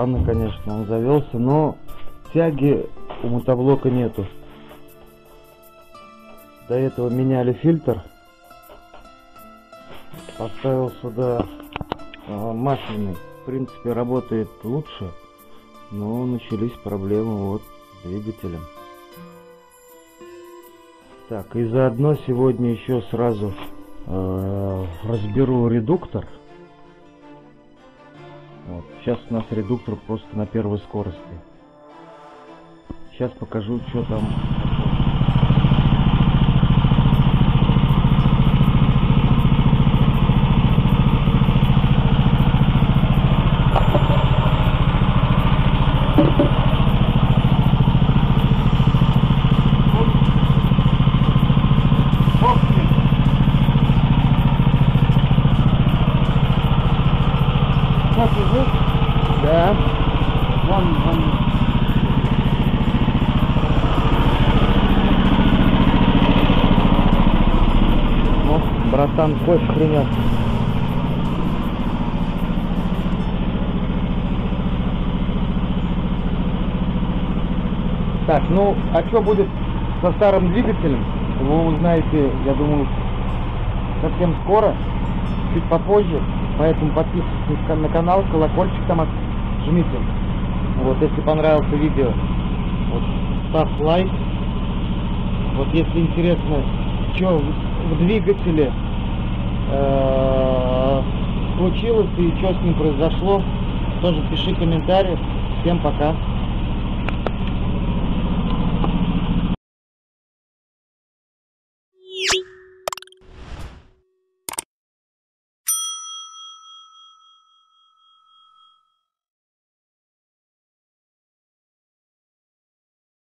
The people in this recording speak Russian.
Шикарно, конечно, он завелся, но тяги у мотоблока нету. До этого меняли фильтр. Поставил сюда масляный. В принципе, работает лучше, но начались проблемы вот с двигателем. Так, и заодно сегодня еще сразу разберу редуктор. Вот. Сейчас у нас редуктор просто на первой скорости. Сейчас покажу, что там. Да. Вон. Вот, братан, кофе принес. Так, ну, а что будет со старым двигателем, вы узнаете, я думаю, совсем скоро, чуть попозже. Поэтому подписывайтесь на канал, колокольчик там жмите. Вот, если понравилось видео, вот, ставь лайк. Вот, если интересно, что в двигателе случилось и что с ним произошло, тоже пиши комментарии. Всем пока.